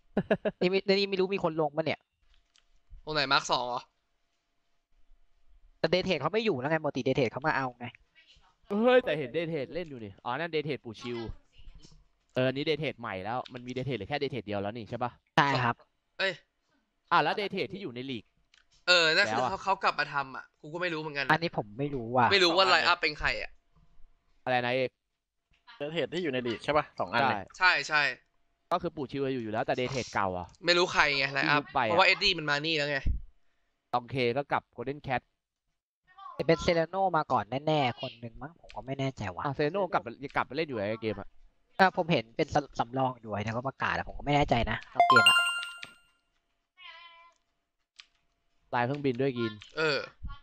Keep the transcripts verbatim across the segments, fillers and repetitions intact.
นี่ไม่นี่ไม่รู้มีคนลงปะเนี่ยตรงไหนมาร์คสองเหรอแต่เดทเทดเขาไม่อยู่แล้วไงปกติเดทเทดเขามาเอาไงเฮ้ยแต่เห็นเดทเทดเล่นอยู่นี่อ๋อนั่นเดทเทดปู่ชิวเออนี้เดทเทดใหม่แล้วมันมีเดทเทดหรือแค่เดทเทดเดียวแล้วนี่ใช่ปะใช่ครับเอ้ยอ่ะแล้วเดทเทดที่อยู่ในลีกเออนั่นคือเขาเขากลับมาทำอ่ะกูก็ไม่รู้เหมือนกันอันนี้ผมไม่รู้ว่าไม่รู้ว่าไลน์อัพเป็นใครอ่ะอะไรนะเอกเดทเทดที่อยู่ในลีกใช่ป่ะสองอันเลยใช่ใช่ก็คือปู่ชิวอยู่อยู่แล้วแต่เดทเทดเก่าอ่ะไม่รู้ใครไงไลน์อัพเพราะว่าเอ็ดดี้มันมานี่แล้วไงตองเคก็กับโกลเด้นแคทเป็นเซเลโนมาก่อนแน่ๆคนหนึ่งมั้งผมก็ไม่แน่ใจว่าอ่ะเซโน่กลับกลับไปเล่นอยู่ไอ้เกมอ่ะเออผมเห็นเป็นสำรองอยู่ไอ้เขาประกาศแต่ผมก็ไม่แน่ใจนะตอนเกมอ่ะลายเครื่องบินด้วยกินเออ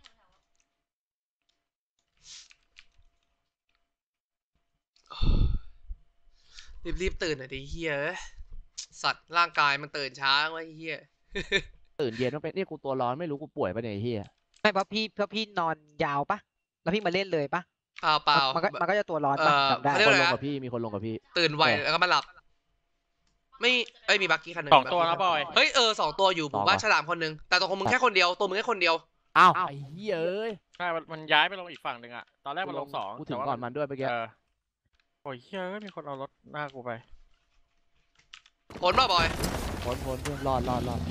รีบๆตื่นหน่อยดิเฮียสัตว์ร่างกายมันตื่นช้าวะเฮียตื่นเย็นต้องเป็นนี่กูตัวร้อนไม่รู้กูป่วยปะเนี่ยเฮียไม่เพราะพี่เพราะพี่นอนยาวปะแล้วพี่มาเล่นเลยปะเปล่าเปล่ามันก็มันก็จะตัวร้อนปะจำได้มีคนลงกับพี่มีคนลงกับพี่ตื่นไวแล้วก็มาหลับไม่เอ้ยมีบักกี้คันหนึ่งสองตัวนะบอยเฮ้ยเออสองตัวอยู่ผมว่าฉลามคนหนึ่งแต่ตัวของมึงแค่คนเดียวตัวมึงแค่คนเดียวอ้าวไอ้เหี้ยเอ้ยใช่มันย้ายไปลงอีกฝั่งหนึ่งอะตอนแรกมันลงสองกูถึงก่อนมันด้วยเมื่อกี้โอ้ยเฮ้ยมีคนเอารถหน้ากูไปพ้นป่ะบอยพ้นพ้นเพื่อนรอดรอดรอด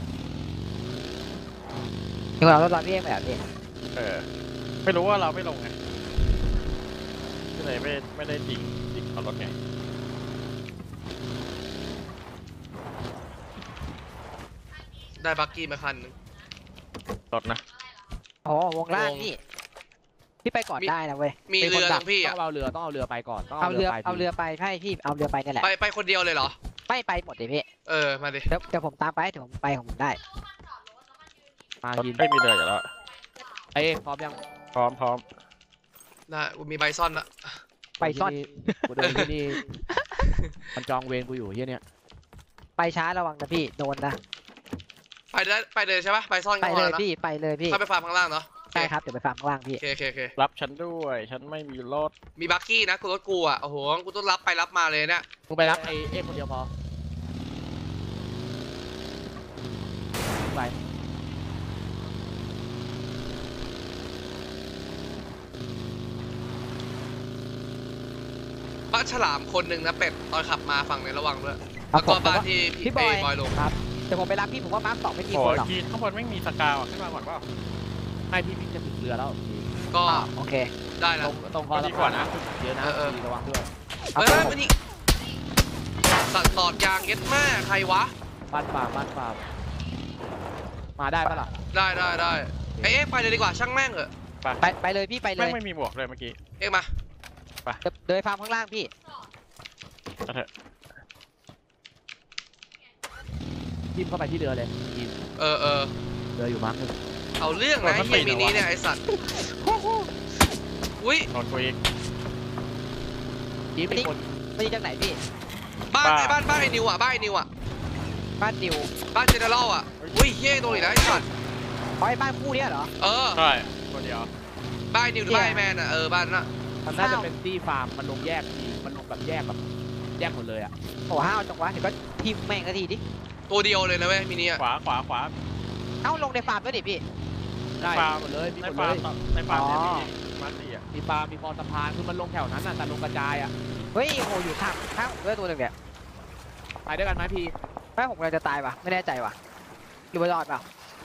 มีคนเอารถร้อนพี่เองไปอ่ะพี่เออไม่รู้ว่าเราไม่ลงไงก็เลยไม่ไม่ได้ดิ่งดิ่งเอารถไงได้บักกี้มาคันนึงรถนะโอ้วงล่างนี่พี่ไปก่อนได้นะเว้ยมีเรือตรงพี่ต้องเอาเรือต้องเอาเรือไปก่อนต้องเอาเรือเอาเรือไปใช่พี่เอาเรือไปนี่แหละไปไปคนเดียวเลยเหรอไม่ไปหมดเลยพี่เออมาดิเดี๋ยวเดี๋ยวผมตามไปถึงผมไปของผมได้มากินไม่มีเรืออยู่แล้วไอ้พร้อมยังพร้อมพร้อมได้กูมีใบซ่อนละไปซ่อนกูโดนที่นี่มันจองเวรกูอยู่ที่เนี้ยไปช้าระวังนะพี่โดนนะไปได้ไปเลยใช่ปะไปซ่อนไปเลยพี่ไปเลยพี่เข้าไปฟาร์มข้างล่างเนาะใช่ครับเดี๋ยวไปฟาร์มข้างล่างพี่โอเคโอเครับฉันด้วยฉันไม่มีรถมีบักกี้นะกูรถกูอ่ะโอ้โหกูต้องรับไปรับมาเลยเนี่ยมึงไปรับไอ้เอ็มคนเดียวพอไปป้าฉลามคนหนึ่งนะเป็ดตอนขับมาฝั่งในระหว่างด้วยแล้วก็บ้านที่พี่บอยลงครับเดี๋ยวผมไปรับพี่ผมว่ามาร์คสองไม่มีคนหรอกข้างบนไม่มีสกาวขึ้นมาก่อนเปล่าให้พี่พี่จะถึงเรือแล้วก็โอเคได้แล้วตรงคอแล้วก่อนนะเยอะนะระวังด้วยเฮ้ยมันนี่สัตว์ตอดยางเย็ดแม่ใครวะบ้านฟาร์มบ้านฟาร์มมาได้ปะล่ะได้ได้ได้เอ๊ะไปเลยดีกว่าช่างแม่งเหอะไปไปเลยพี่ไปเลยไม่มีบวกเลยเมื่อกี้เอ๊ะมาไปเดินฟาร์มข้างล่างพี่จิ้มเข้าไปที่เรือเลยเออเออเรืออยู่มาร์กนึงเอาเรื่องนะไอ้เหี้ยมินิเนี่ยไอ้สัตว์อุ้ยนอนกูอีกยิ้มเป็นคนไม่ได้จากไหนพี่บ้านไอ้บ้านบ้านไอ้นิวอ่ะบ้านไอ้นิวอ่ะบ้านนิวบ้านเจเนอเรลอ่ะอุ้ยเฮ้ยตรงนี้นะไอ้สัตว์อ๋อไอ้บ้านคู่เนี้ยเหรอเออใช่คนเดียวบ้านนิวหรือบ้านไอ้แมนอ่ะเออบ้านน่ะมันน่าจะเป็นตี้ฟาร์มมันลงแยกทีมันลงแบบแยกแบบแยกหมดเลยอ่ะโอ้ห้าวจังวะเห็นก็ทีมแม่งก็ทีดิตัวเดียวเลยนะเว้ยมินิอ่ะขวาขวาขวาเอ้าลงในฟาร์มด้วยดิพี่ได้หมดเลยมีหมดเลยในฟาร์มเนี่ยมีมาสี่อ่ะมีฟาร์มมีคอสะพานคือมันลงแถวนั้นอ่ะแต่ลงกระจายอ่ะเฮ้ยโหอยู่ข้างข้างด้วยตัวหนึ่งเนี่ยไปด้วยกันไหมพี่ไม่ผมกำลังจะตายว่ะไม่แน่ใจว่ะอยู่บนรอดเปล่า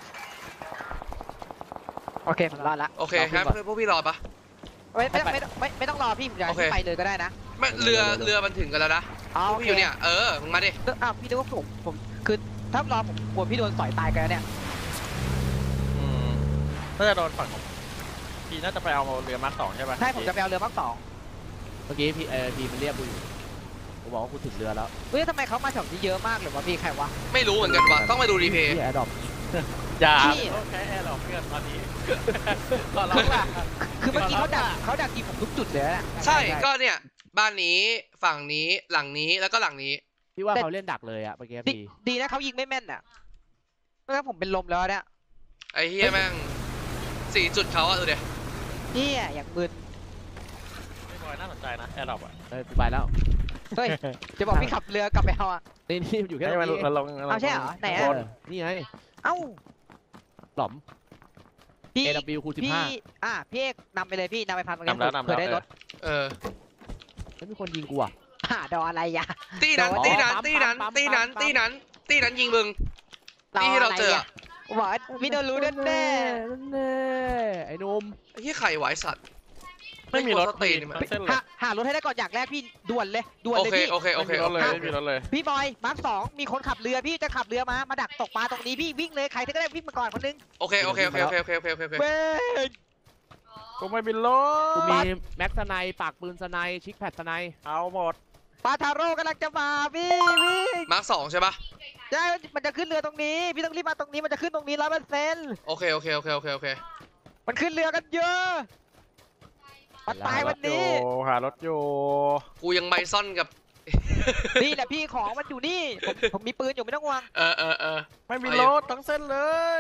โอเคผมรอดละโอเคครับพวกพี่รอปะไม่ไม่ไม่ไม่ไม่ต้องรอพี่ผมอยากไปเลยก็ได้นะไม่เรือเรือมันถึงกันแล้วนะอ๋อพี่อยู่เนี่ยเออมึงมาดิอ้าวพี่นึกว่าผมผมคือถ้ารอผมกลัวพี่โดนสอยตายกันเนี่ยอืมน่าจะโดนฝั่งของพี่น่าจะไปเอาเรือมาร์คสองใช่ป่ะใช่ผมจะไปเอาเรือมาร์คสองเมื่อกี้พี่เออพี่มันเรียกกูอยู่กูบอกว่ากูถึงเรือแล้วเฮ้ยทำไมเขามาแถวนี้เยอะมากเลยวะพี่ใครวะไม่รู้เหมือนกันวะต้องไปดูรีเพย์แอร์ดรอปอย่าแค่แอร์ดรอปเพื่อนตอนนี้ก็เราคือเมื่อกี้เขาดักเขาดักยิงผมทุกจุดเลยนะใช่ก็เนี่ยบ้านนี้ฝั่งนี้หลังนี้แล้วก็หลังนี้พี่ว่าเขาเล่นดักเลยอะเมื่อกี้พี่ดีนะเขายิงไม่แม่นอะเพราะผมเป็นลมแล้วเนี่ยไอ้เฮียแม่งสี่จุดเขาอะดูเดี๋ยวนี่อย่างมึนไม่บอยน่าสนใจนะแอร์ดรอปอะเออไปแล้วเฮ้ยจะบอกพี่ขับเรือกลับไปเอาอ่ะนี่นี่อยู่แค่ให้ตรมันงนี้มันลงเอาใช่เหรอไหนเออะอนี่ไงเอ้าหล่อมพี่เอ ดับเบิลยู คูณสิบพี่ห้าอ่ะพี่เอกนำไปเลยพี่นำไปพันตรงนี้นำแล้วนำเผื่อได้แล้วรถเออไม่มีคนยิงกูอ่ะอ่าดออะไรยะตีนั้นอ๋อตีนั้นปั๊มตีนั้นปั๊มตีนั้นปั๊มตีนั้นตีนั้นยิงมึงดอที่เราอะไรเจออ่ะบอกว่าพี่โดนรู้แน่แน่แน่ไอ้หนุ่มไอ้เหี้ยไข่ไหวสัตว์ไม่มีรถสตีนมันทั้งเส้นเลยหาหารถให้ได้ก่อนอย่างแรกพี่ด่วนเลยด่วนโอเลยเคพี่โอเคโอไม่เคมีรโอถเลยเคไม่มีรถเลยพี่บอยมาร์คสองมีคนขับเรือพี่จะขับเรือมามาดักตกปลาตรงนี้พี่วิ่งเลยใครที่ก็ได้วิ่งมาก่อนคนนึงโอเคโอเคโอเคโอเคโอเคโอเคโอเคโอเคเว้ยกูไม่มีรกูถมีแม็กสไนปากปืนสไนชิคแพดสไนเอาหมดปลาทาโร่กำลังจะมาพี่วิ่งมาร์คสองใช่ปะใช่มันจะขึ้นเรือตรงนี้พี่ต้องรีบมาตรงนี้มันจะขึ้นตรงนี้ร้อยเปอร์เซ็นต์โอเคโอเคโอเคโอเคโอเคมันขึ้นเรือกันเยอะมันตายวันนี้หารถอยู่กูยังไมซอนกับนี่แหละพี่ของมันอยู่นี่ผมผมมีปืนอยู่ไม่ต้องห่วงเออเออเออไม่มีรถทั้งเส้นเลย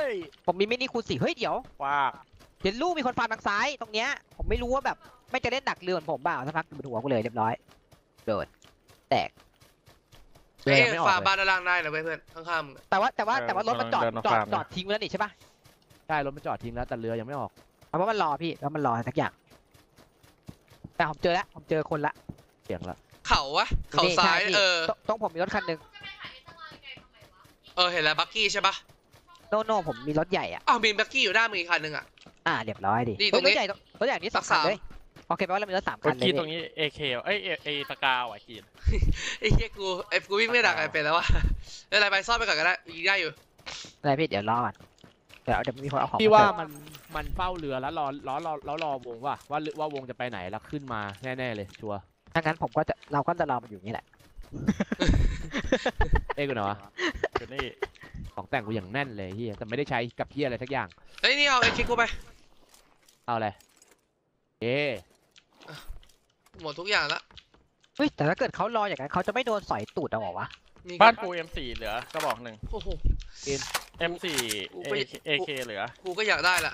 ผมมีมินิคูณสี่เฮ้ยเดี๋ยวว้าเห็นลูกมีคนฟาร์มทางซ้ายตรงเนี้ยผมไม่รู้ว่าแบบไม่จะเล่นดักเรือเหมือนผมเปล่าสักพักบนหัวกูเลยเรียบร้อยโดดแตกเรือเอ้ยัยงไม่ออกฟาร์มเลยบ้านด้านล่างได้นะเว้ยเพื่อนข้างๆมึงอะแต่ว่าแต่ว่าแต่ว่ารถมันจอดจอดจอดทิ้งไว้แล้วนี่ใช่ปะใช่รถมันจอดทิ้งแล้วแต่เรือยังไม่ออกเอาว่ามันรอพี่แล้วมันรอสักอย่างแต่ผมเจอแล้วผมเจอคนละเสียงละเขาวะเขานี่ซ้ายใช่พี่เออตต้องผมมีรถคันหนึ่งเออเห็นแล้วบักกี้ใช่ปะโนโน่ผมมีรถใหญ่อ่ะอ้าวมีบักกี้อยู่หน้ามึงอีกคันหนึ่งอ่ะอ่าเรียบร้อยดินี่ตรงนี้รถใหญ่รถใหญ่นี่สองคันเลยโอเคแปลว่าเรามีรถสามรคัถนเลยขีดตรพี่งนี้ เอ เค เอ้ยเอเอตะกาวอ่ะขีดไอ้เหี้ยกูไอ้กูวิ่งไม่ดักอะไรเป็นแล้ววะไม่เป็นไรไปซ่อนไปก่อนก็ได้ยิงได้อยู่อะไรพี่เดี๋ยวรอก่อนเดี๋ยวเดี๋ยวมีคนเอาของพี่ว่าเสิร์ฟมันมันเฝ้าเรือแล้วรอรอรอแล้วรอวงว่าว่าเรือว่าวงจะไปไหนแล้วขึ้นมาแน่ๆเลยชัวร์ถ้างั้นผมก็จะเราก็จะรอมันอยู่นี่แหละเอ้ยกูหน่อยวะอยู่นี่ของแต่งกูอย่างแน่นเลยเฮียแต่ไม่ได้ใช้กับเฮียอะไรสักอย่างเฮ้ยนี่เอาไอ้คิกกูไปเอาอะไรเอ๊ะหมดทุกอย่างละเฮ้ยแต่ถ้าเกิดเขารออย่างนั้นเขาจะไม่โดนสอยตูดเอาเหรอวะมีบ้านกู เอ็ม โฟร์ เหลือกระบอกหนึ่งโอ้โหเอ็ม โฟร์ เอ เค เหลือกูก็อยากได้ละ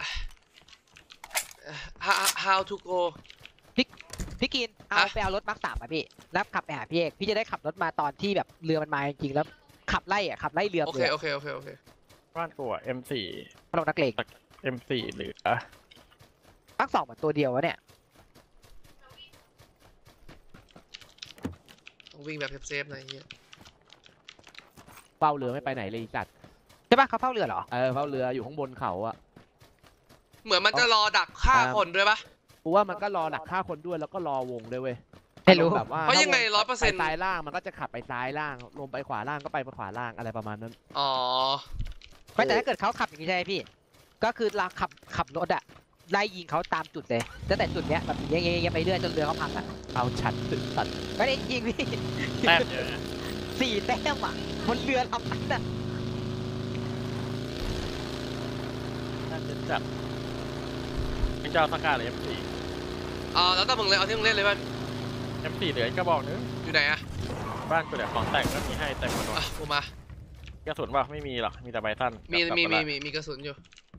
how how to go พี่กินเอาฮะไปเอารถมาร์คสามมาพี่แล้วขับไปหาพี่เอกพี่จะได้ขับรถมาตอนที่แบบเรือมันมาจริงๆแล้วขับไล่อะขับไล่เรือโอเคเรือโอเคโอเคโอเคบ้านกูอ่ะ เอ็ม โฟร์ลงนักเลงเอ็ม โฟร์ เหลือมาร์คสองเหมือนตัวเดียววะเนี่ยต้องวิ่งแบบเซฟๆหน่อยไอ้เหี้ยเฝ้าเรือไม่ไปไหนเลยไอ้สัตว์ใช่ปะเขาเฝ้าเรือเหรอเออเฝ้าเรืออยู่ข้างบนเขาอะเหมือนมันจะรอดักฆ่าคนด้วยปะกูว่ามันก็รอดักฆ่าคนด้วยแล้วก็รอวงด้วยเว้ยไม่รู้แบบว่าเพราะยังไงถ้าวร้อยเปอร์เซ็นต์ไปซ้ายล่างมันก็จะขับไปซ้ายล่างลงไปขวาล่างก็ไปขวาล่างอะไรประมาณนั้นอ๋อไม่แต่ถ้าเกิดเขาขับอย่างนี้ใช่ไหมพี่ ก็คือเราขับขับรถอะไล่ยิงเขาตามจุดเลยตั้งแต่จุดเนี้ยแบบเงี้ยๆไปเรื่อยจนเรือเขาพังอะเอาชัดถึงสัตว์ไม่ได้ยิงพี่แต้มเยอะนะสี่แต้มอะบนเรือลำนั้นอะน่าจะจัดมึงจะเอาสกาหรือ เอ็ม โฟร์อ๋อแล้วแต่มึงเลยเอาที่มึงเล่นเลยมันเอ็ม โฟร์ เหลืออีกกระบอกนึงอยู่ไหนอะบ้านกูเหลือของแต่งก็มีให้เต็มหมดเลอ่ะยกูมากระสุนป่ะไม่มีหรอก มีแต่ใบสั้นมีกับมีกับมีกระดาษมีมีกระสุนอยู่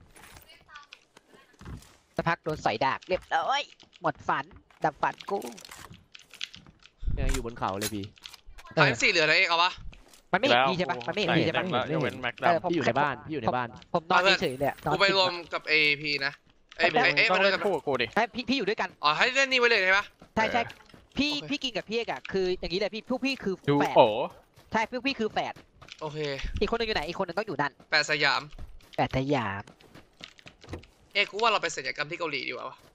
สักพักโดนสอยดาบเรียบร้อยหมดฝันดับฝันกูยังอยู่บนเขาเลยพี่เออสามสี่เหลืออะไรเองเอาปะมันไม่เห็นพี่ใช่ปะมันไม่เห็นพี่ใช่แต่ปะงแล้วยกเว้นแม็กเออดำผมพี่อยู่ในบ้านพี่อยู่ในบ้านผมนอนเฉยๆเลยอะนอนกูไปรวมติดกับ เอ พี นะเอ้ยแต่เอ้ยเอ้ยต้อมาง เล่เล่นนกับคู่กับกูดิใช่พี่พี่อยู่ด้วยกันอ๋อให้เล่นนี่ไว้เลยใช่ปะใช่ใช่พี่โอเคพี่กินกับพี่เอกอะคืออย่างนี้เลยพี่พวกพี่คือดูแฝดโอ้ใช่พวกพี่คือแฝดโอเคอีกคนหนึงอยู่ไหนอีกคนหนึงต้องอยู่นั่นแปดสยามแฝดสยามเอ้ยกูว่าเราไปศัลยกรรมที่เกาหลีดีกว่าวะ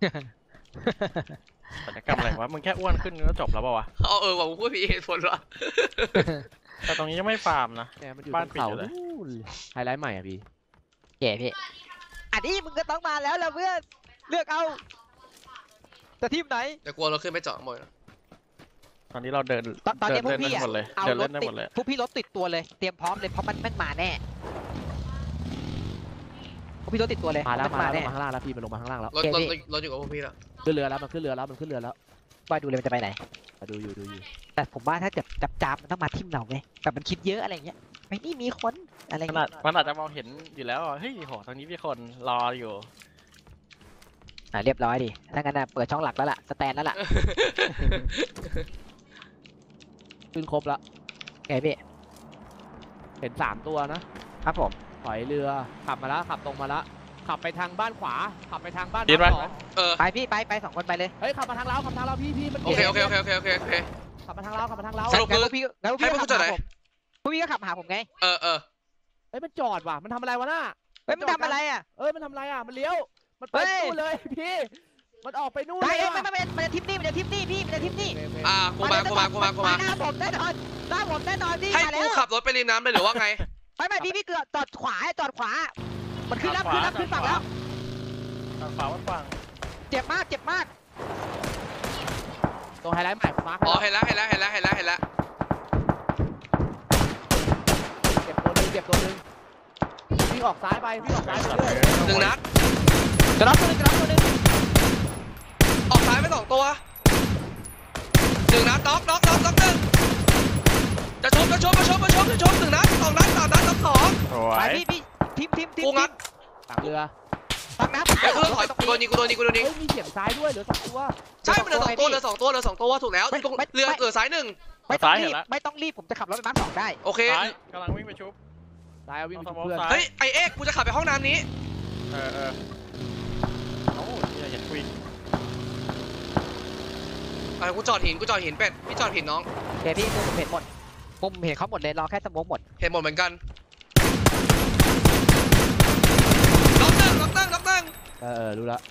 ศัลยกรรมอะไรวะ มึงแค่อ้วนขึ้นก็จบแล้วป่าวะเอาเออว่ะมึงพูดมีเหตุผลว่ะแต่ตรงนี้ยังไม่ฟาร์มนะเนี่ยมันอยู่บ้าบนนปิดเขาอยู่เลยนู่นไฮไลท์ใหม่อ่ะพี่เก๋พี่อันนี้มึงก็ต้องมาแล้วล่ะเพื่อนเลือกเอาแต่ทีมไหนแต่กลัวเราขึ้นไปเจาะหมดนะตอนนี้เราเดินตอนตอนเดินี้พวกเล่นพี่ได้อะหมดเลยเอาเดินรเล่ถนได้ติหดมดเลยพวกพี่รถติดตัวเลยเตรียมพร้อมเลยเพราะมันแม่งมาแน่พวกพี่รถติดตัวเลยมาแล้วเพมาราะนแล้วแน่มาข้างล่างแล้วพี่มันลงมาข้างล่างแล้วรถโอเครถพี่รถอยู่กับพวกพี่แล้วขึ้นเรือแล้วมันขึ้นเรือแล้วมันขึ้นเรือแล้วว่าดูเลยมันจะไปไหนมาดูอยู่ดูอยู่แต่ผมว่าถ้าเกิดจับจับมันต้องมาทิมเราไงแบบมันคิดเยอะอะไรเงี้ยไม่นี่มีคนอะไรมันเงี้อาย จมันอาจจะมองเห็นอยู่แล้วอ่ะเฮ้ยโหตรงนี้มีคนรออยู่อ่ะเรียบร้อยดิถ้างั้นน่ะเปิดช่องหลักแล้วล่ะสแตนแล้วล่ะขึ้นครบละไงพี่เห็นสามตัวนะครับผมถอยเรือขับมาแล้วขับตรงมาแล้วขับไปทางบ้านขวาขับไปทางบ้านคิดไหมสองเออไปพี่ไปไปสองคนไปเลยเฮ้ยขับมาทางเราขับมาทางเราพี่พี่มันโอเคโอเคโอเคโอเคโอเคโอเคขับมาทางเราขับมาทางเราสรุปงั้นพวกพี่งั้นพวกพี่ให้ก็พวกขักูบจอดหาไหนผมพวกพี่ก็ขับหาผมไงเออเออเฮ้ยมันจอดว่ะมันทำอะไรวะน่ะเฮ้ยมันทำอะไรอ่ะเอ้ยมันทำอะไรอ่ะมันเลี้ยวมันไปเฮ้ยนู่นเลยพี่มันออกไปนู่นไปเลยเอ้ยอะไม่ไม่ไม่มันจะทิปนี่มันจะทิปนี่พี่มันจะทิปนี่โอเคโอเคอ่ากูมากูมากูมากูมาหน้าผมแน่นอนหน้าผมแน่นอนพี่ให้มาแล้กูวขับรถไปริมน้ำเลยหรือว่าไงไม่ไม่พี่พี่เกือบจอดขวาจอดขวา มันขึ้นแล้วขึ้นแล้วขึ้นฝั่งแล้วทางขวาวัดฝั่งเจ็บมากเจ็บมากตรงไฮไลท์ใหม่มาร์คอ๋อเห็นแล้วเห็นแล้วเห็นแล้วเห็นแล้วเห็นแล้วเก็บตัวหนึงเก็บตัวหนึงวิ่งออกซ้ายไปวิ่งออกซ้ายไปเรื่อยหนึ่งนัดจะรับตัวหนึงจะรับตัวหนึงออกซ้ายไปสองตัวหนึ่งนัดน็อกน็อกน็อกน็อกหนึ่งจะชมจะชมจะชมจะชมจะชมหนึ่งนัดสองนัดสามนัดน็อกสองสวไปยพี่พี่ทิมทิมทิมกูงัดหลังเรือฟังนะเฮ้ยกูต้องถอยกูโดนยิงกูโดนยิงกูโดนยิงเฮ้ยมีเสียงซ้ายด้วยเหลือสองตัวใช่มันเหลือสองตัวเหลือสองตัวเหลือสองตัวถูกแล้วตรงเรือเหลือซ้ายหนึ่งไม่ต้องรีบไม่ต้องรีบผมจะขับรถไปมาร์คสองได้โอเคซ้ายกำลังวิ่งไปชุบซ้ายเอาวิ่งไปเอาเพื่อนซ้ายเฮ้ยไอเอ็กกูจะขับไปห้องน้ำนี้เออเออโอ้ยอย่าคุยอะไรกูจอดหินกูจอดหินเป็ดพี่จอดหินน้องเดี๋ยวพี่มุมผมเห็นหมดมุมผมเห็นเขาหมดเลยรอแค่สโมองหมดเห็นหมดเหมือนกันน็อกหนึ่งน็อกหนึ่งน็อกหนึ่งเออเออรู้ละ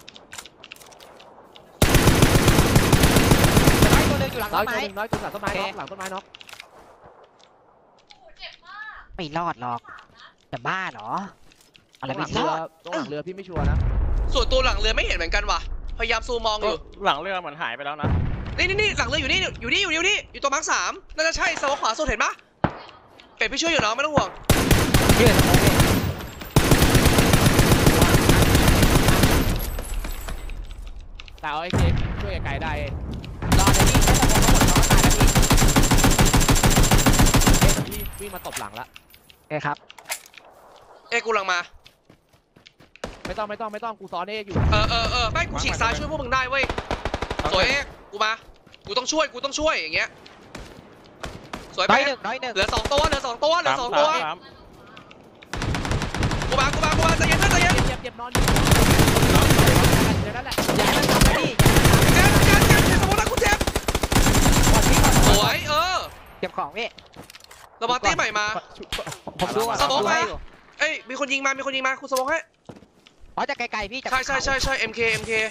จะให้ตัวหนึงอยู่หลังน้ต้อยนตัวไม้หนึงน้อยตัวหลังต้นไม้โอเคน็อกหลังต้นไม้น็อกไม่รอดหรอกจะบ้าเหรออะไรตรงหไม่ลังรเรืออดตรงหลังเรือพี่ไม่ชัวร์นะส่วนตัวหลังเรือไม่เห็นเหมือนกันว่ะพยายามซูมมองอยู่หลังเรือเหมือนหายไปแล้วนะนี่นี่นี่หลังเรืออยู่นี่อยู่นี่อยู่นี่อยู่นี่อยู่ตัวมาร์คสามน่าจะใช่สวขวาสุดเห็นปะเป็ดพี่ช่วยอยู่น้องไม่ต้องห่วงยืดสโมองพี่แต่เอาไอ้เจช่วยไกลๆได้รอเลยพี่แค่สโมองทั้งหมดเขาก็ตายแล้วพี่เอ๊ะพี่วิ่งมาตบหลังละโอเคครับเอ้ยกูหลังมาไม่ต้องไม่ต้องไม่ต้องกูซ้อนเอกอยู่เออเออเออไม่กูฉีกซ้ายช่วยพวกมึงได้เว้ยสวยเอ็กกูมากูต้องช่วยกูต้องช่วยอย่างเงี้ยสวยน้ไปอยหนึ่งน้อยหนึ่งเหลือสองตัวเหลือสองตัวเหลือสามสองสาตัวมสามกูมากูมากูมาใจเย็นเพื่อนใจเย็นเจ็บเจ็บนอนอยู่เดี๋ยวนั่นแหละอย่าให้มันทำนะพี่เจ็บเจ็บเจ็บเจ็บสมมตินะกูเจ็บก่อนพี่ก่อนสวยเออเก็บของพี่เรามาตีใหม่มาผมดูอ่ะสโมองดูมาให้อยู่เอ้ยมีคนยิงมามีคนยิงมาคุณสมองให้อ๋อจากไกลๆพี่จากใช่ใช่ใช่ใช่ เอ็ม เค เอ็ม เค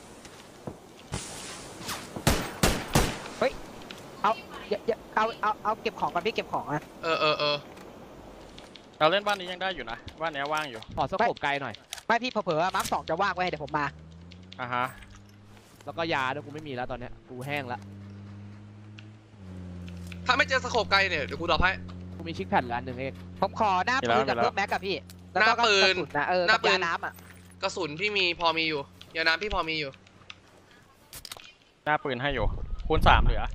อย่าอย่าเอาเอาเอาเก็บของก่อนพี่เก็บของอ่ะเออเออเออเราเล่นบ้านนี้ยังได้อยู่นะบ้านนี้ว่างอยู่ขอสโคปไกลหน่อยไม่พี่เผลอๆมาร์คสองจะว่างไว้เดี๋ยวผมมาอ่ะฮะแล้วก็ยาด้วยกูไม่มีแล้วตอนเนี้ยกูแห้งละถ้าไม่เจอสโคปไกลเนี่ยเดี๋ยวกูดรอปให้กูมีชิคแผ่นละอันหนึ่งเองผมขอหน้าปืนกับเพิ่มแม็กกับพี่แล้วก็หน้าปืนกระสุนะเออหน้ากับปืนยาน้ำอ่ะกระสุนพี่มีพอมีอยู่ยาน้ำพี่พอมีอยู่หน้าปืนให้อยู่คูณสามเหลือ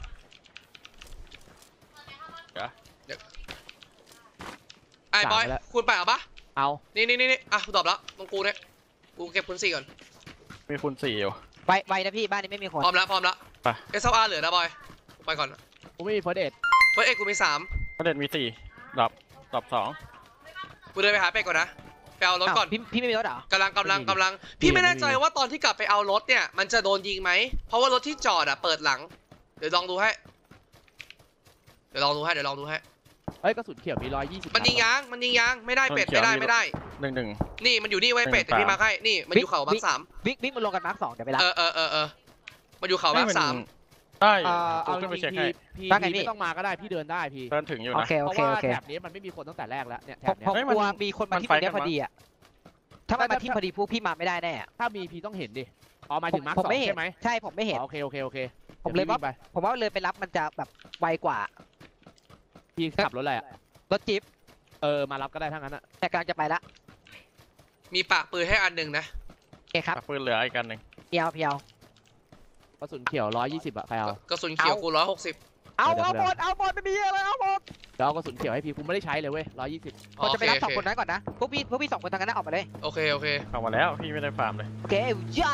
ไอ้บอยคุณไปเอาปะเอานี่นี่นี่อ่ะกูตอบแล้วตรงกูเนี่ยกูเก็บคุณสี่ก่อนมีคูณสี่อยู่ไวไวนะพี่บ้านนี้ไม่มีคนพร้อมแล้วพร้อมแล้วไปเอสเออาร์เหลือนะบอยไปก่อนกูไม่มีเฟิร์สเดทเฟิร์สเอ็กกูมีสามประเด็นมีสี่ดรอปดรอปสองกูเดินไปหาเป็ดก่อนนะไปเอารถก่อนาวพี่พี่ไม่มีรถเหรอกำลังกำลังกำลังพี่ไม่แน่ใจว่าตอนที่กลับไปเอารถเนี่ยมันจะโดนยิงไหมเพราะว่ารถที่จอดอะเปิดหลังเดี๋ยวลองดูให้เดี๋ยวลองดูให้เดี๋ยวลองดูให้เอ้ยกระสุนเขียวมีร้อยยี่สิบมันยิงยางมันยิงยางไม่ได้เป็ดไม่ได้ไม่ได้หนึ่งหนึ่งนี่มันอยู่นี่ไว้เป็ดแต่พี่มาให้นี่มันอยู่เขามาร์คสามวิ่งวิ่งมาลงกันมาร์คสองเดี๋ยวไปรับเออเออเออเออมันอยู่เขามาร์คสามได้เอ่อกูเอาจขึ้นไปริเช็คงให้ๆพี่ว่าไงพี่พี่ไม่ต้องมาก็ได้พี่เดินได้พี่เดินถึงอยู่โอนะเคโอเพราะเคว่าโอเคแถบนี้มันไม่มีคนตั้งแต่แรกแล้วเนี่ยแถผมบเนี้ผมยกลัวมีคนมาที่ตรงเนี้ยพอดีอ่ะถ้ามันไม่มาที่ไม่พอดีพวกพี่มาไม่ได้แน่อะถ้ามีพี่ต้องเห็นดิอ๋อหมายถึงมาร์คผมสองไม่เห็นใช่ไหมใช่ผมไม่เห็นอ๋อโอเคโอเคโอเคผมเลยว่าดี๋วพี่วิ่งไปผมว่าเลยไปรับมันจะแบบไวกว่าพี่ขับรถอะไรอะรถจิ๊บเออมารับก็ได้ทั้งนั้นอะแต่กำลังจะไปละมีปากปืนให้อันหนึ่งนะโอเคครับกับปืนเหลืออีกกันหนึ่งเพียวเพียวกระสุนเขียวร้อยยี่สิบอะใครเอากระสุนเขียวกูร้อยหกสิบเอาเดี๋ยวเอาเดี๋หยวมดเอาหมดไม่มีอะไรเอาหมดเดี๋ยวเอากระสุนเขียวให้พี่กูไม่ได้ใช้เลยเว้ยร้อยยี่สิบผมจะไปรับสองคนนั้นก่อนนะพวกพี่พวกพี่สองคนทางนั้นนะออกมาเลยโอเคโอเคเอามาแล้วพี่ไม่ได้ฟาร์มเลยโอเคจ้า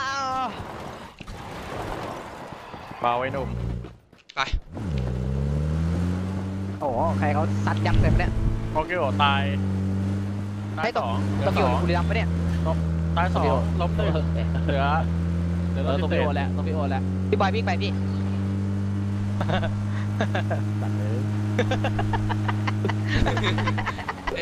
เบาไว้หนุ่มไปหใครเขาซัดยับเลยปะเนี่ยโมเกโอตายตายให้สตอก งเหลืตอกอสยู่องบุรีรัมย์ปะเนี่ยตายสองล้มหนึ่งเออเหลือเหลือเออต้องพิไปเศโอษแล้วต้องไปโอแล้วพี่บอยวิ่งไปพี่ตัดเลยไอ้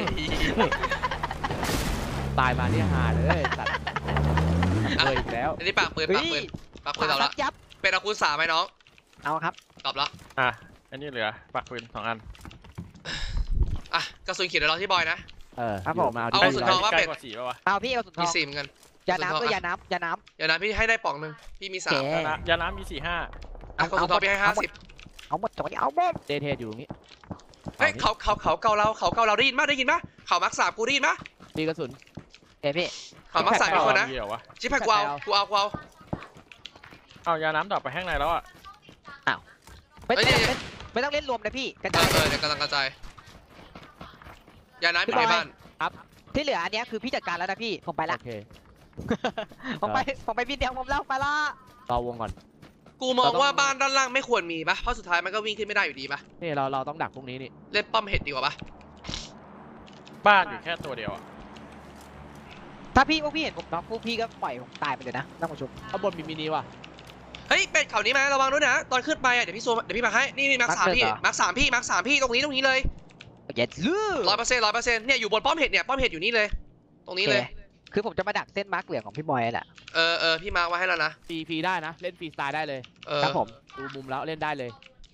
ตายมาเนี่ยหาเลยตัดเลยอีกแล้วอันนี้ปากปืนปากปืนปากปืนขาเราซัละดยับเป็นอาคูสามไหมน้องเอาครับตอบละอ่ะอันนี้เหลือปากปืนสองอันอ่ะกระสุนเขียนเดี๋ยวรอที่บอยนะเออครับผมมาเอาเอากระสุนทองว่าใกล้เป็ดกว่าสี่ป่ะวะเอาพี่เอาสุนทมีองสี่เหมือนกันยาน้ำกระสุด้วยทองยาน้ำยาน้เดี๋ยวนะพี่ให้ได้ปล่องหนึ่งพี่มีำสามแกยาน้ำยาน้ำมีสี่ห้าอ่ะกระสุนทองพี่ให้ห้าสิบเอาหมดจอยเอาหมดเดทเทสอยู่ตรงนี้เฮ้ยเขาเขาเขาเกาเราเขาเกาเราได้ยินมั้ยได้ยินมั้ยเขามักสามกูได้ยินมั้ยตีกระสุนเฮ้ยพี่เขามักสามมีคนนะเดียววะชิปแพคกูเอากูเอากูเอาเอายาน้ำดอกไปข้างในแล้วอ่ะไม่เอ้ยไม่เนี่ยไม่ต้องเล่นรวมเลยพี่กระเอจาอย เออเดี๋ยวกำลังกระจายยาน้ำอยู่ในบ้านที่เหลืออันเนี้ยคือพี่จัดการแล้วนะพี่ผมไปละโอเคผมไปผมไปพี่เดียวผมแล้วไปละรอวงก่อนกูมองเราต้องว่าบ้านด้านล่างไม่ควรมีปะเพราะสุดท้ายมันก็วิ่งขึ้นไม่ได้อยู่ดีปะนี่เราเราต้องดักพวกนี้นี่เล่นป้อมเห็ดดีกว่าปะบ้านอยู่แค่ตัวเดียวอ่ะถ้าพี่พวกพี่เห็นผมน็อกพวกพี่ก็ปล่อยผมตายไปเลยนะนั่งประชุมข้างบนมีมินิว่ะเฮ้ยเป็ดเขานี้มาระวังด้วยนะตอนขึ้นไปอ่ะเดี๋ยวพี่ซูมเดี๋ยวพี่มาให้นี่นี่มาร์คสามพี่มาร์คสามพี่มาร์คสามพี่ตรงนี้ตรงนี้เลยเย็ดลือร้อยเปอร์เซ็นต์ร้อยเปอร์เซ็นต์เนี่ยอยู่บนป้อมเห็ดเนี่ยป้อมเห็ดอยู่นี่เลย ตรงนี้เลยคือผมจะมาดักเส้นมาร์กเหลืองของพี่บอยแหละเออเออพี่มาร์คไว้ให้แล้วนะฟรีฟรีได้นะ เล่นฟรีสไตล์ได้เลยเออครับผมดูมุมแล้วเล่นได้เลย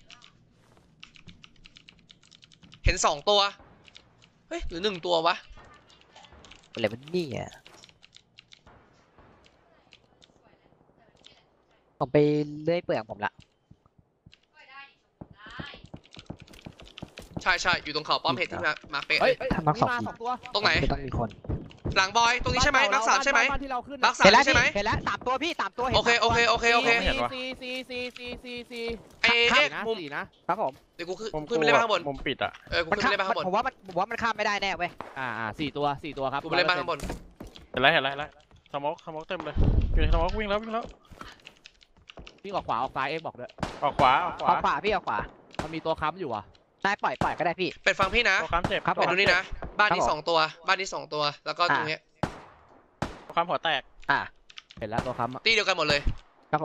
เห็นสองตัวเฮ้ยหรือหนึ่งตัววะอะไรมันนี่อ่ะผมไปเลื่อยเปลือกผมละใช่ใช่อยู่ตรงเขาป้อมเห็ดที่มามาร์คเป๊ะเฮ้ยถ้ามาร์คสองมาสองตัวตรงไหนไม่ต้องมีคนหลังบอยตรงนี้ใช่ไหมมาร์คสามใช่ไหมบ้านที่เราขึ้นมาร์คสาเห็มนแล้วใช่ไหมเห็นแล้วสามตัวพี่สามตัวเห็นโอเคสามโอตัวเคโอเคโอเคซีซีซีซีซีซีเอ๊ะสี่เอ๊ะนะมุมสี่นะครับผมเดี๋ยวกูขึ้นผมขึ้นไปเล่นบ้านข้างบนมุมปิดอ่ะเออกูมันขึ้นข้าไปมเล่นบ้านข้างบนผมว่ามันผมว่ามันข้ามไม่ได้แน่เว้ยอ่าอ่าสี่ตัวสี่ตัวครับกูไปเล่นบ้านข้างบนเห็นแล้วเห็นแล้วเห็นแล้วสโมกสโมกเต็มเลยอยู่ในสโมกวิ่งแล้ววิ่งแล้ววิ่งออกขวาออกซ้ายเองบอกด้วยออกขวาออกขเอาวาขวาพี่เอาขวามันมีตัวค้ำอยู่อ่ะนายปล่อยปล่อยก็ได้พี่เป็ดฟังพี่นะตัวค้ำเจ็บครับเป็ดดูนี่นะบ้านนี้ครับผมสองตัวบ้านนี้สองตัวแล้วก็ตรงเนี้ยตัวค้ำหัวแตกอ่าเห็นแล้วตัวค้ำอะตีเดียวกันหมดเลยครับผม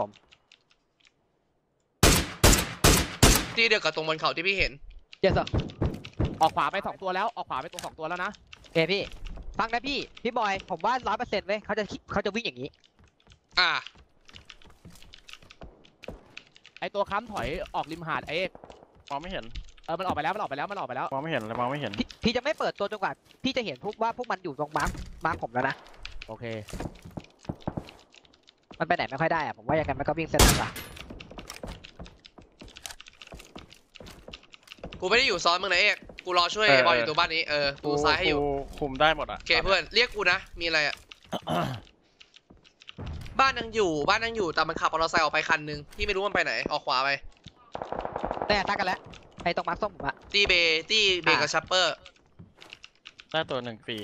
ตีเดียวกับตรงบนเขาที่พี่เห็นเจสันออกขวาไปสองตัวแล้วออกขวาไปตัวสองตัวแล้วนะเฮ้ยพี่ฟังนะพี่พี่บอยผมว่าร้อยเปอร์เซ็นต์เว้ยเขาจะเขาจะวิ่งอย่างนี้อ่าไอตัวค้ำถอยออกริมหาดไอเอกมองไม่เห็นเออมันออกไปแล้วมันออกไปแล้วมันออกไปแล้วมองไม่เห็นเลยมองไม่เห็นพี่พี่จะไม่เปิดตัวจนกว่าพี่จะเห็นพวกว่าพวกมันอยู่ตรงมาร์คมาร์คผมแล้วนะโอเคมันไปไหนไม่ค่อยได้อะผมว่ายังไงมันก็วิ่งเส้นนั้นว่ะกูไม่ได้อยู่ซ้อนมึงนะเอกกูรอช่วยบอยอยู่ตัวบ้านนี้เออกูซ้ายให้อยู่กูคุมได้หมดอ่ะโอเคเพื่อนเรียกกูนะมีอะไรอ่ะ บ้านยังอยู่บ้านยังอยู่แต่มันขับมอเตอร์ไซค์ออกไปคันนึงพี่ไม่รู้มันไปไหนออกขวาไปแต่ตั้งกันแล้วไอ้ตรงมาร์คส้มผมอะตีเบตีเบกับชัปเปอร์ได้ตัวหนึ่งฟรี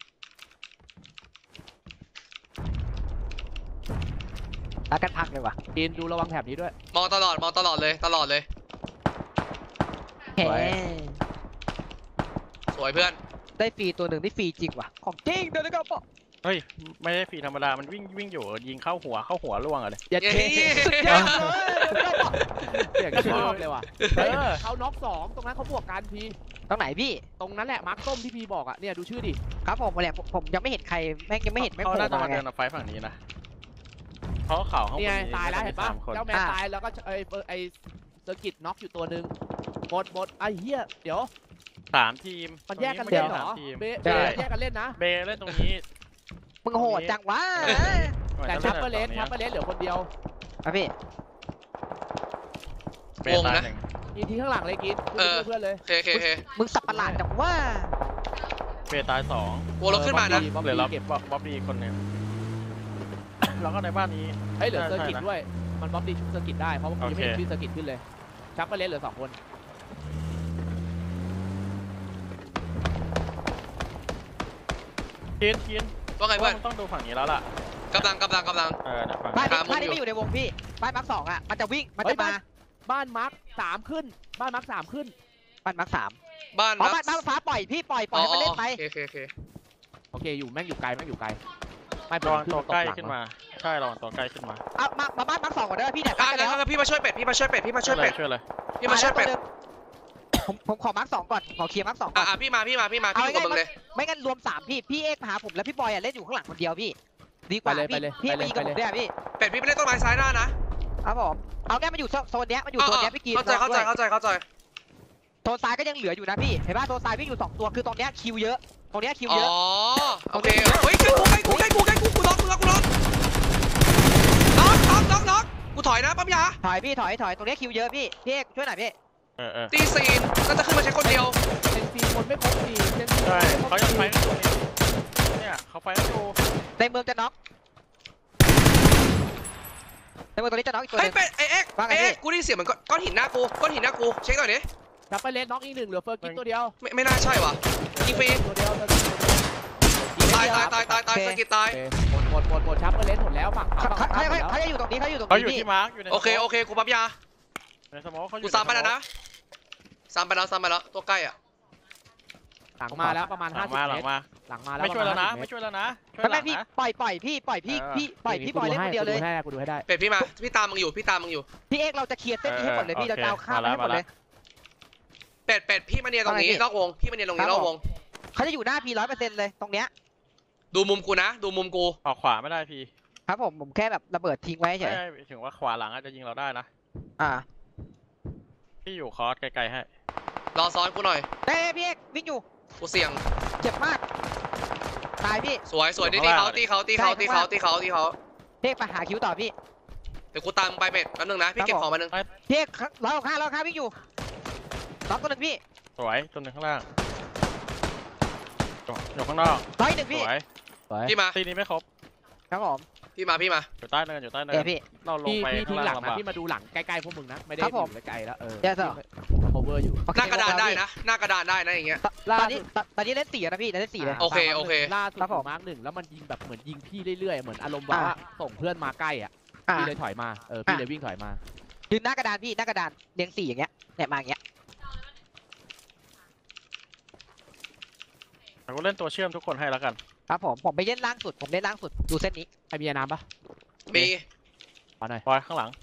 ตั้งกันพักเลยว่ะกินดูระวังแถบนี้ด้วยมองตลอดมองตลอดเลยตลอดเลยเฮ้ไว้สวยเพื่อนได้ฟรีตัวหนึ่งนี่ฟรีจริงว่ะของจริงเดี๋ยวนี้ก็บอกเฮ้ยไม่ได้ฟรีธรรมดามันวิ่งวิ่งอยู่ยิงเข้าหัวเข้าหัวล่วงอะเลยอย่าเย้เทสุดยอดเลยเดี๋ยวนี้ก็บอกเสียงชอบเลยว่ะเออเขาน็อกสองตรงนั้นเขาบวกกันพีตรงไหนพี่ตรงนั้นแหละมาร์คส้มที่พีบอกอ่ะเนี่ยดูชื่อดิครับผมเนี่ยผมผมยังไม่เห็นใครแม่งยังไม่เห็นแม่งเขาโผล่น่าจะมามาไงเดินมาไฟฝั่งนี้นะเพราะข่าวข้างบนี่นไงนี้ตายแล้วเห็นปะสามคนเจ้าแมนตายแล้วก็ไอ้ไอ้เซอร์กิตน็อกอยู่ตัวหนึ่งหมดหมดไอ้เหี้ยเดี๋ยวสามทีมมันแยกกันตรเล่งนเหรอสามทีมเบใช่แยกกันเล่นนะเบเล่นตรงนี้มึงโหดจังวะแต่ชัปเปอร์เลสชัปเปอร์เลสเหลือคนเดียวอ่ะพี่เบตายหนึ่งกินทีข้างหลังเลยกินเพื่อนเลยโอเคโอเคโอเคมึงสับประหลาดจังว่าเบตายสองวัวรถขึ้นมานะบ๊อบเหลือบี้ล็อบเก็บบ๊อบบ๊อบบี้คนหนึ่ง แล้วก็ในบ้านนี้เฮ้ยเหลือเซอร์กิตใช่นะด้วยมันบ๊อบบี้ชุบเซอร์กิตได้เพราะว่าโอยังเคไม่เห็นชื่อเซอร์กิตขึ้นเลยชัปเปอร์เลสเหลือสองคนกินกินว่าไงเพื่อนมันต้องดูฝั่งนี้แล้วล่ะกำลังกำลังกำลังเออเดี๋ยวฝั่งบ้านนี้นี้บ้านนี้ไม่อยู่ในวงพี่บ้านมาร์คสองอ่ะมันจะวิ่งมันจะมาบ้านมาร์คสามขึ้น บ้านมาร์คสามขึ้นบ้านมาร์คสามบ้านอ๋อมาบ้านมาร์คฟ้าปล่อยพี่ปล่อยปล่อยให้มันเล่นไปโอเคโอเคโอเคอยู่แม่งอยู่ไกลแม่งอยู่ไกลไม่ระวังขึ้นตัวมาตใกล้หลังขึ้นมาใช่ระวังตัวใกล้ขึ้นมาเอามามาบ้านมาร์คสองก่อนเด้อพี่เนี่ยอ่ะใกล้งั้นแล้วงั้นพี่มาช่วยเป็ดพี่มาช่วยเป็ดพี่มาช่วยเป็ดช่วยเลยช่วยเลยพี่มาช่วยเป็ดผมผมขอมาร์คสองก่อนขอเคลียร์มาร์คสองก่อ่ะอนอ่ะพี่มาพี่มาพี่มาพี่อยู่กับมึงเลยไม่งั้นรวมสามพี่พี่เอกมาหาผมแล้วพี่บอยอ่ะเล่นอยู่ข้างหลังคนเดียวพี่ดีกว่าพี่พี่มายิงกับผมด้วยพี่เป็ดพี่ไปเล่นต้นไม้ซ้ายหน้านะครับผมเอาง่ายมาอยู่โซนเนี้ยมาอยู่โซนเนี้ยพี่กีนเข้าใจเข้าใจเข้าใจเข้าใจโซนซ้ายก็ยังเหลืออยู่นะพี่เห็นป่ะโซนซ้ายวิ่งอยู่สองตัวคือตรงเนี้ยคิวเยอะตรงเนี้ยคิวอ๋เยออะโอเคเฮ้ยใกล้กูใกล้กูใกล้กูใกล้กูกูน็อกกูน็อกกูน็อกน็อกน็อกน็อกน็อกกูถอยนะปั๊มยาถอยพี่ถอยถอยตรงเนี้ยคิวเยอะพี่พี่เอกช่วยหน่อยพี่เออเออตีซีนน่าจะขึ้นมาใช้คนเดียวเซนซีคนไม่ครบดีเซนซีใช่คนเขาไม่ครยังบไปดีไม่ถูกเนี่ยเขาไปไม่ถูกในเมืองจะน็อกในเมืองตรงนี้จะน็อกอีกตัวหเฮ้ยนึงเป็ดไอเอ็กว่าไงไอพี่เอ็กกูได้ยินเสียงเหมือนก้อนหินหน้ากูก้อนหินหน้ากูเช็คหน่อยดิจับไปเลนน็อกอีกหนึ่งเหลือเฟอร์กินตัวเดียวไม่ไม่น่าใช่ว่ะยิงฟรีตัวเดียวตัวเดียวตายตายตายตายตายสกิดตายหมดหมดหมดหมดชับไปเลนหมดแล้วฝั่งเขาฝั่งเขาฝั่งหมดแล้วเขาจะอยู่ตรงนี้เขาอยู่ตรงเขาอนี้ยู่พี่ที่มาร์กอยู่ในโอเคโอเคกูปั๊มยาในสมองเขาอยู่กูซ้ำไปแล้วนะซ้ำไปแล้วซ้ำไปแล้วตัวใกล้อ่ะหลังมาแล้วประมาณหลัห้าง สิบมาหเมลัตงรมาหลังมาแล้วไม่ช่วยแล้วนะประมาณไม่ช่วยแล้วนะช่วยไม่หลัไม่งพี่นะปล่อยปล่อยพี่ปล่อยพี่เออพี่ปล่อยพี่บอยเล่นคนเดียวเลยกูให้กูดูให้ได้เป็ดพี่มาพี่ตามมึงอยู่พี่ตามมึงอยู่พี่เอกเราจะเคลียร์เส้นนี้ให้หมดเลยพี่เราจะเอาข้ามให้หมดเลยเป็ดเป็ดพี่มาเนียนตรงนี้ว่าไงพี่นอกวงพี่มาเนียนตรงนี้นอกวงเขาจะอยู่หน้าพี่ร้อยเปอร์เซ็นต์เลยตรงเนี้ยดูมุมกูนะ ดูมุมกูออกขวาไม่ได้พี่ครับผมผมแค่แบบระเบิดทิ้งไว้เฉไม่ยได้ถึงว่าขวาหลังอาจจะยิงเราได้นะอ่าพี่อยู่คอร์สไกลๆให้รอซ้อนกูหน่อยเอ้ยพี่เอกวิ่งอยู่กูเสี่ยงเจ็บมากตายพี่สวยสวยดีๆเขาตีเขาตีเขาตีเขาตีเขาตีเขาพี่เอกไปหาคิวต่อพี่เดี๋ยวกูตามมึงไปเป็ดแป๊บนึงนะพี่เก็บของมานึงพี่เอกร้อยหกห้าร้อยหกห้าวิ่งอยู่น็อกตัวหนึ่งพี่สวยตัวหนึ่งข้างล่างอยู่ข้างนอกร้อยหนึ่งสพี่วยพี่มาตีนี้ไม่ครบครับผมพี่มาพี่มาอยู่ใต้เนินอยู่ใต้เนิเอ้ยนพี่เราลงพี่ไปพี่ข้างทิ้งล่างหลังลำนะบากพี่มาดูหลังใกล้ๆพวกมึงนะไม่ได้ครับผมอยู่ไกลๆแล้วเออ Yes sir โคเวอร์อยู่โอเคหน้ากระดานได้นะ หน้ากระดานได้นะอย่างเงี้ยตอนนี้ตอนนี้เล่นสี่แล้วนะพี่เล่นสี่เลยโอเคโอเคล่าสุดครับผมมาร์กหนึ่งแล้วมันยิงแบบเหมือนยิงพี่เรื่อยๆเหมือนอารมณ์ว่าส่งเพื่อนมาใกล้อ่ะอ่าพี่เลยถอยมาเออพี่เลยวิ่งถอยมายืนหน้ากระดานพี่หน้ากระดานเรียงสี่อย่างเงี้ยเนี่ยมาอย่างเงี้ยเราก็เล่นตัวเชื่อมทุกคนให้แล้วกันครับผมผมไปเล่นล่างสุดผมเล่นล่างสุดดูเส้นนี้ใครมีน้ำปะมีขอหน่อยบอยข้างหลัง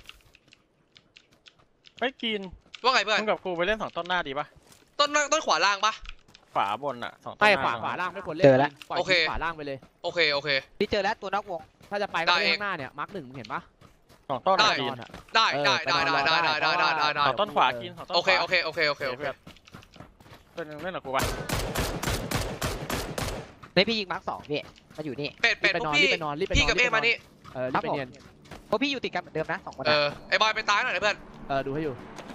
เฮ้ยกินว่าไงเพื่อนมึงกับกูไปเล่นสองต้นหน้าดีปะต้นต้นขวาล่างปะขวาบนอ่ะสองต้นไม่หน้าขวาขวาล่างไม่ควรเล่นปล่อยขวาล่างไปเลยโอเคโอเคพี่เจอแล้วตัวนอกวงถ้าจะไปก็เล่นข้างหน้าเนี่ยมาร์กหนึ่งมึงเห็นปะสองต้นได้อ่ะกินได้ได้ได้ได้ได้ได้ได้ได้ได้ได้สองต้นขวากินสองต้นโอขเควาโอเคโอเคโอเคโอเคตัวนึงเล่นกับกูปะนี่พี่ยิงมาร์คสองพี่มาอยู่นี่เป็ดรีเป็บดไปพวน กอนรีพี่บไปนอนรีบไปนอนพี่กับเอ๊มานี่เออรีบไปเนียนเพราะพี่อยู่ติดกันเหมือนเดิมนะสองคนเออะอไอ้บอยไปตายหน่อยนะเพื่อนเออดูให้อยู่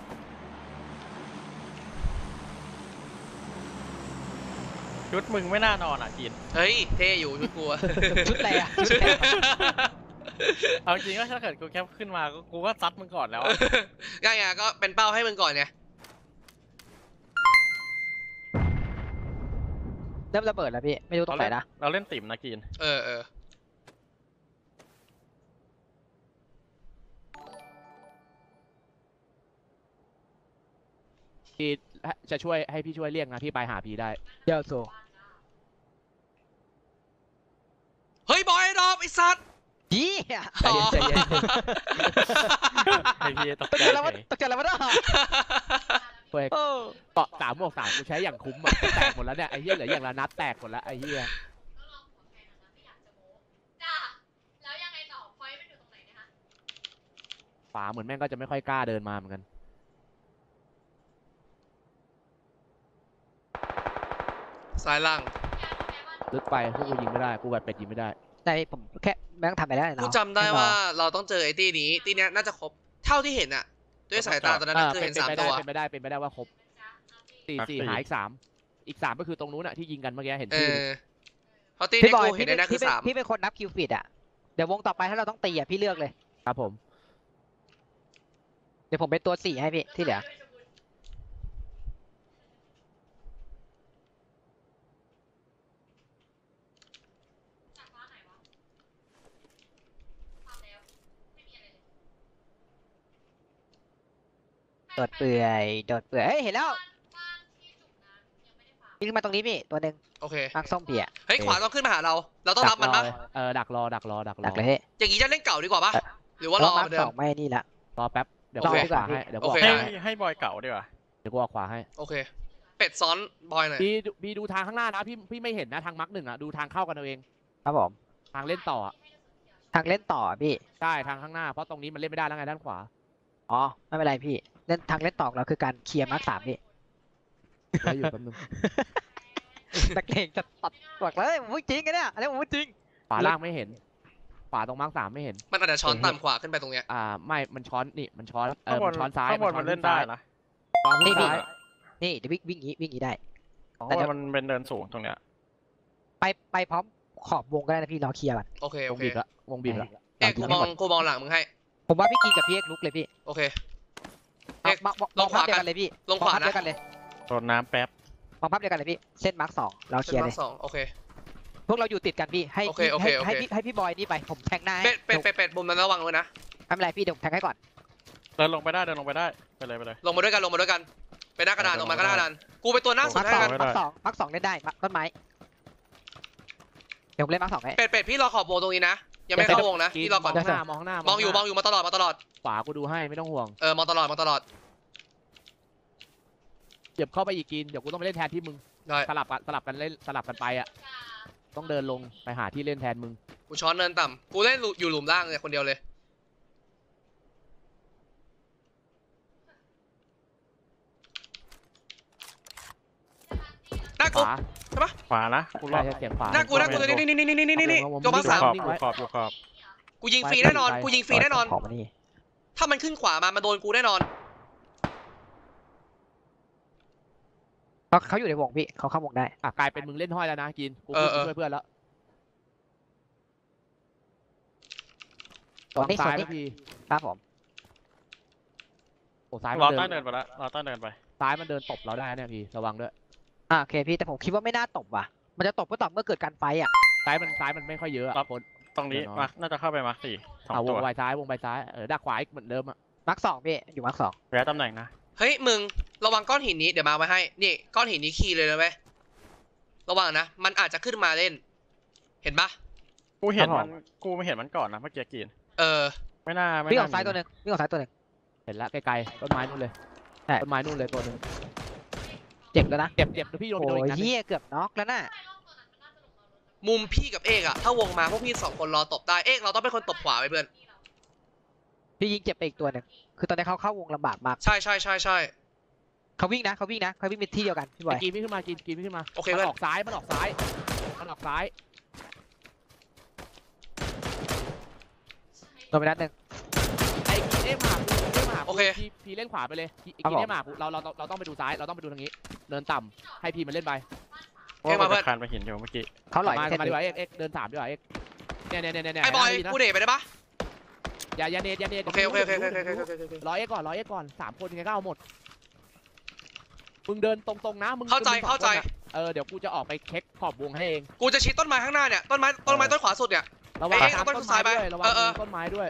ชุดมึงไม่น่านอนอ่ะกินเฮ้ยเท่อยู่ชุดกูอะชุดอะไรอะชุดอะไรอะเอาจริงก็ถ้าเกิดกูแค่ขึ้นมาก็กูก็ซัดมึงก่อนแล้วอะง่ายๆก็เป็นเป้าให้มึงก่อนไงเริ่มระเบิดแล้วพี่ไม่รู้ตรงไหนนะเราเล่นติ่มนะกินเออเออพี่จะช่วยให้พี่ช่วยเรียกนะพี่ไปหาพี่ได้เดี๋ยวโซเฮ้ยบอยดรอปไอ้สัตว์ยี่ใจเย็นใจเย็นไอ้พี่ตกตกใจใจแล้วว่าเฉยตกใจแล้วว่าเว้ยเออเกาะสามบวกสามกูใช้อย่างคุ้มอ่ะแตกหมดแล้วเนี่ยไอ้เหี้ยเหลืออย่างละนัดแตกหมดแล้วไอ้เหี้ยจ้าแล้วยังไงต่อพอยต์มันอยู่ตรงไหนนะคะฝาเหมือนแม่งก็จะไม่ค่อยกล้าเดินมาเหมือนกันซ้ายล่างลึกไปพวกกูยิงไม่ได้กูแบบเป็ดยิงไม่ได้แต่ผมแค่แม่งทำไปได้กูเนาะจำได้ว่าเราต้องเจอไอ้ตี้นี้ตี้เนี้ยน่าจะครบเท่าที่เห็นอะด้วยสายตาตอนนั้นเออะอคือเป็นเห็นสามไปตัได้วเป็นไปได้เป็นไปได้ว่าครบสี่สี่หายอีกสามอีกสามก็คือตรงนู้นอ่ะที่ยิงกันเมื่อกี้เห็นเอชื่ออเพราะตี้พี่ที่บอยกูเห็นในนั้นคือพี่สามพี่เป็นคนนับคิวฟิตอ่ะเดี๋ยววงต่อไปถ้าเราต้องตีอ่ะพี่เลือกเลยครับผมเดี๋ยวผมเป็นตัวสี่ให้พี่ที่เหลือจากฟ้าไหนวะทำแล้วไม่มีอะไรเลยโดดเปื่อยโดดเปื่อยเฮ้ยเห็นแล้วบ้านวิ่งมาตรงนี้พี่ตัวหนึ่งโอเคมาร์คส้มพี่อะเฮ้ยขวาต้องขึ้นมาหาเรา เราต้องรับมันดัปะกรอเลยเออดักรอดักรอดักรดัอกเลยพี่อย่างงี้จะเล่นเก่าดีกว่าปะเออหรือว่ารอมาเหร์มืคอนเดิสมองไม่นี่ละรอแป๊บเดี๋ยวโอกูเคเอาขวาให้เดี๋ยวกูโอเอาเคขวาให้ให้ให้บอยเก่าดีกว่าเดี๋ยวกูเอาขวาให้โอเค เป็ดซ้อนบอยหน่อยพี่ดูพี่ดูทางข้างหน้านะพี่พี่ไม่เห็นนะทางมาร์กหนึ่งอะดูทางเข้ากันเอาเองครับผมทางเล่นต่ออะทางเล่นต่ออะพี่ใช่ทางข้างหน้าเพราะตรงนี้มันเล่นไม่ได้แล้วไงด้านขวาอ๋อไม่เป็นไรพี่เล่นทางเล่นต่อของเราคือการเคลียร์มาร์คสามพี่แล้วอยู่แป๊บนึงนักเลงจะตัดบอกเลยผมพูดจริงกันเนี่ยอันนี้ผมพูดจริงขวาล่างไม่เห็นขวาตรงมาร์กสามไม่เห็นมันอาจจะช้อนต่ำขวาขึ้นไปตรงเนี้ยอ่าไม่มันช้อนนี่มันช้อนเอข้างอบ มันนช้อนซ้ายข้างบนช้อมันเล่นได้นะช้อนขึ้นี่นพี่ซ้ายนี่เดี๋ยววิ่งวิ่งอย่างงี้วิ่งอย่างงี้ได้เพราะแต่ว่าเดี๋ยวมันเป็นเดินสูงตรงเนี้ยไปไปพร้อมขอบวงก็ได้นะพี่รอเคลียร์ก่อนโอเควโอง เคบีบละวงบีบละเอ๊ะกูมองกูมองหลังมึงให้ผมว่าพี่กินกับพี่เอกลุกเลยพี่โอเคเอาเอกมามองลงขวาภาพเดียวกักัน นเลยพี่ลงขวามองภพนะเดียวกันเลยโดนน้ำแป๊บมองภาพเดียวกันเลยพี่เส้นมาร์คสองเราเคลียร์เลยสองโอเคพวกเราอยู่ติดกันพี่ให้โอเคพี่โอเคให้โอเคให้พี่ให้พี่บอยนี่ไปผมแทงหน้าให้เป็ดเป็ดเป็ดเป็ดมุมนั้นระวังด้วยนะไม่เป็นไรพี่เดี๋ยวผมแทงให้ก่อนเดินลงไปได้เดินลงไปได้ไปเลยไปเลยลงมาด้วยกันลงมาด้วยกันไปหน้ากระดานลงมาก็หน้ากระดานกูไปตัวหน้าสุมาดร์คให้สองกันไม่ได้มาร์คสองมาร์คสองเล่นได้มาร์คต้นไม้เดี๋ยวผมเล่นมาร์คสองให้เป็ดเป็ดพี่รอขอบวงตรงนี้นะ ยังไม่เข้าวงนะกิพี่รอก่อนมองข้างหน้ามองข้างหน้ามองอยู่มองอยู่มาตลอดมาตลอดขวากูดูให้ไม่ต้องห่วงเออมองตลอดมองตลอดเก็บเข้าไปอีกกินเดี๋ยวกูต้องไปเล่นแทนที่มึงได้สลับกันสลับกันเล่นสลับกันไปอ่ะต้องเดินลงไปหาที่เล่นแทนมึงกูช้อนเนินต่ำกูเล่นอยู่หลุมล่างเลยคนเดียวเลยหน้าขกูวาขวานะกูรอใช่บใช่เสียงขวาหน้ากูหน้ากูนี่นี่นี่นี่นี่นี่นี่เอาลงตัวมาเอาลงสามขอบอยู่ขอบอยู่ขอบกูยิงฟรีแน่นอนกูยิงฟรีแน่นอนของมานี่ถ้ามันขึ้นขวามามันโดนกูแน่นอนเขาเขาอยู่ในวงพี่เขาเข้าวงได้อ่ะกลายเป็นมึงเล่นห้อยแล้วนะกินกูเออเออช่วยเพื่อนแล้วตัววางนี้ซ้ายตัวนี้นะพี่ครับผมโอ้ซ้ายรมัอน ใต้เดิเดินนไปแล้วรอใต้เดินไปซ้ายมันเดินตบเราได้เนี่ยพี่ระวังด้วยอ่าโอเคพี่แต่ผมคิดว่าไม่น่าตบว่ะมันจะตบก็ต่อเมื่อเกิดการไฟอ่ะซ้ายมันซ้ายมันไม่ค่อยเยอะอะคนตรงนี้เดี๋ยวนะมาน่าจะเข้าไปมาร์คสี่สองอ่ะวตังวไปซ้ายวงไปซ้ายเออดักขวาอีกเหมือนเดิมอ่ะมาร์คสองพี่อยู่มาร์คสองแย้ตำแหน่งนะเฮ้ยมึงระวังก้อนหินนี้เดี๋ยวมาไว้ให้นี่ก้อนหินนี้คีย์เลยนะเว้ยระวังนะมันอาจจะขึ้นมาเล่น เห็นปะกูเห็นมันกูไม่เห็นมันก่อนนะเมื่อกี้กินเออไม่น่าไม่วิ่งอน่าอกซ้ายตัวหนึ่งวิ่งออกซ้ายตัวหนึ่งเห็นละไกลๆต้นไม้นู่นเลยใช่ต้นไม้นู่นเลยตัวหนึงเจ็บแล้วนะเจ็บเจ็บเดี๋ยวพี่โดนไปโอ้โดนอียกนัดหนึ่งเฮียเกือบน็อกแล้วน่ะมุมพี่กับเอกอะถ้าวงมาพวกพี่สองคนรอตบได้เอกเราต้องเป็นคนตบขวาไว้เพื่อนพี่ยิงเจ็บไปอีกตัวหนึ่งคือตอนนี้เขาเข้าวงลำบากมากใช่ใช่ใช่ใช่เขาวิ่งนะเขาวิ่งนะเขาวิ่งไปที่เดียวกันพี่บอไอ้ยกินพี่ขึ้นมากินกินพี่ขึ้นมาโอเคมันเพื่อนออกซ้ายมันออกซ้ายมันออกซ้ายโดนไปนัดหนึ่งไอ้กินเอ๊ะมาหากูเอ๊ะมาหากูโอเคพี่พี่เล่นขวาไปเลยพี่ไอ้ครับกินผมเอ๊ะมาหากูเราเราเราเราต้องไปดูซ้ายเราต้องไปดูทางนี้เดินต่ำให้พี่มันเล่นไปเพราะว่ามันคานไปหินอยู่เมื่อกี้เขาหลอยมาเส้นมาดีหกนึ่งว่าเอ็กเอ็กเดินสามดีกว่าเอ็กเนี่ยเนี่ยเนี่ยเนี่ยไอ้บอยนะกูเดทไปได้ปะอย่าอย่าเนตอย่าเนตโอเคโอเคโอเคโอเคโอเคโอเคโอเครอเอ็กก่อนรอเอ็กก่อนสามคนยังไงก็เอาหมดมึงเดินตรงๆนะมึงเข้าใจมึงสองเข้าใจคนอะเออเดี๋ยวกูจะออกไปเช็คขอบวงให้เองกูจะชี้ต้นไม้ข้างหน้าเนี่ยต้นไม้ต้นไม้ต้นขวาสุดเนี่ยระวังเอ๊ะตามต้นต้นซ้าไม้ยไปด้วยระวังเออเออต้นไม้ด้วย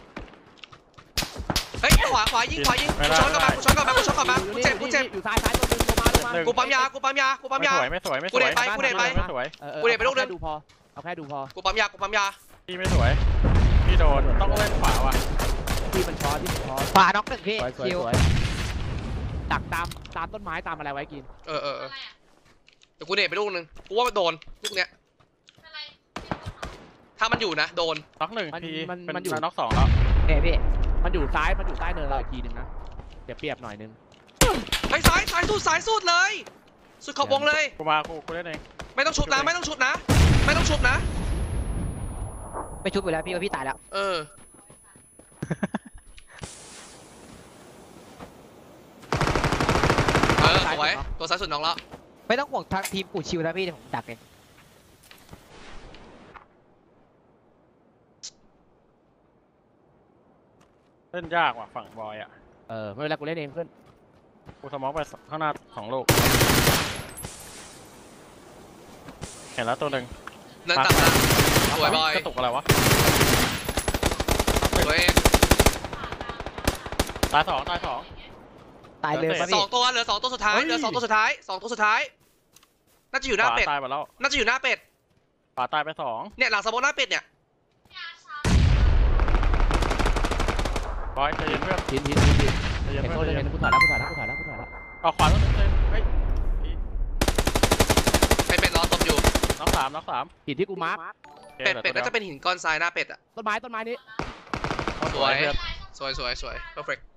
เฮ้ยขวาขวายิงขวายิงกูช้อนกลับมากูช้อนกลับมากูช้อนกลับมากูเจ็บกูเจ็บอยู่ซ้ายซ้ายตัวนึงลงมาลงมากูปั๊มยากูปั๊มยากูปั๊มไม่ยาสวยไม่สวยไม่สกูวยเดทไปกูเดทไปไม่สวยเออเออกูเด็ดไปลูกนึงอาแค่ดูพอเอาแค่ดูพอกูปั๊มยากูปั๊มยาพี่ไม่สวยพี่โดนต้องเล่นขวาว่ะที่มันช้อนที่มันช้อนขวาน็อกหนึ่งพี่สวยสวยคิวสวยดักตามตามต้นไม้ตามอะไรไว้กินเออเออเออเดี๋ยวกูเดทไปลูกนึงกูว่ามันโดนลูกเนี้ยถ้ามันอยู่นะโดนน็อกหนึ่งมันทีมันเป็นมันอยู่น็อกสองแล้วโอเคพี่มันอยู่ซ้ายมันอยู่ใต้เนินเราอีกทีหนึ่งนะเดี๋ยวเปรียบหน่อยนึงไอ้สายสายสุดสายสุดเลย สุดขอบวงเลยกูมากูกูเล่นเองไม่ต้องชุบนะไม่ต้องชุบนะ ไม่ต้องชุบนะไม่ชุบไปแล้วพี่ว่าพี่ตายแล้วเออ เออสวยตัวซ้ายสุดน้องแล้วไม่ต้องห่วงทางทีมกูชิวนะพี่เดี๋ยวผมดักเองเล่นยากว่ะฝั่งบอยอ่ะเออไม่เป็นไรกูเล่นเองเพื่อนกูสมองไปข้างหน้าสองลูกเห็นแล้วตัวหนึ่งเนินต่ำนะสวยบอยกระตุกอะไรวะสวยตายสองตายสองตายเลยเดี๋ยวป่ะสพี่องตัวเหลือสองตัวสุดท้ายเหลือสองตัวสุดท้ายสองตัวสุดท้ายน่าจะอยู่หขน้าวาเป็ดตายไปแล้วน่าจะอยู่หน้าเป็ดขวาตายไปสองเนี่ยหลังสมองหน้าเป็ดเนี่ยบอยใจเย็นเพื่อนหินหินหินหินใจเย็นเห็นเพื่โทอนษใจเลยเย็นเห็นกูถอยแล้วกูถอยแล้วกูถอยแล้วกูถอยแล้วเอาขวาตัวนึงเลยเฮ้ยไอเป็ดรอตบอยู่น็อกสามน็อกสามหินที่กูมาร์คโอคเป็ดหลือเป็ดตัวน่าจะเป็นหินก้อนทรายหน้าเป็ดอะต้นไม้ต้นไม้นี้เอาสวยเพื่อนสวยสวยสวย perfect